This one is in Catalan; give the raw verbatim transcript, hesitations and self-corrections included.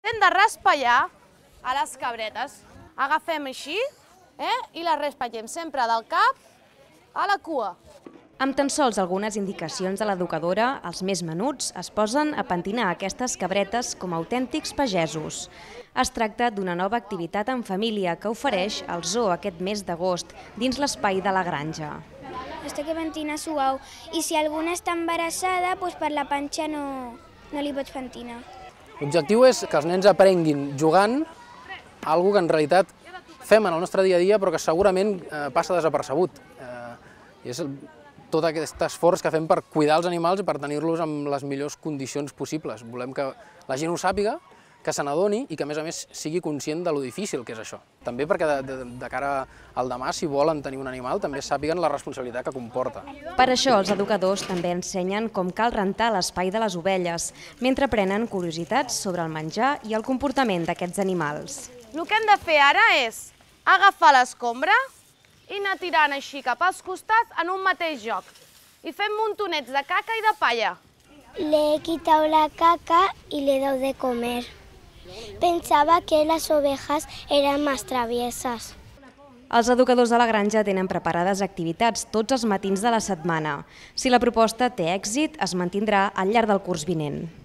Hem de raspallar a les cabretes. Agafem així eh? i les raspallem sempre del cap a la cua. Amb tan sols algunes indicacions de l'educadora, els més menuts es posen a pentinar aquestes cabretes com autèntics pagesos. Es tracta d'una nova activitat en família que ofereix el zoo aquest mes d'agost dins l'espai de la granja. Es té que pentinar suau i si alguna està embarassada, doncs per la panxa no, no li pots pentinar. L'objectiu és que els nens aprenguin jugant alguna que en realitat fem en el nostre dia a dia però que segurament eh, passa desapercebut. Eh, és el, tot aquest esforç que fem per cuidar els animals i per tenir-los en les millors condicions possibles. Volem que la gent ho sàpiga, que se n'adoni i que a més a més sigui conscient de lo difícil que és això. També perquè de, de, de cara al demà, si volen tenir un animal, també sàpiguen la responsabilitat que comporta. Per això els educadors també ensenyen com cal rentar l'espai de les ovelles, mentre aprenen curiositats sobre el menjar i el comportament d'aquests animals. El que hem de fer ara és agafar l'escombra i anar tirant així cap als costats en un mateix joc. I fem montonets de caca i de palla. Le he quitado la caca y le he dado de comer. Pensaba que las ovejas eran más traviesas. Els educadors de la granja tenen preparades activitats tots els matins de la setmana. Si la proposta té èxit, es mantindrà al llarg del curs vinent.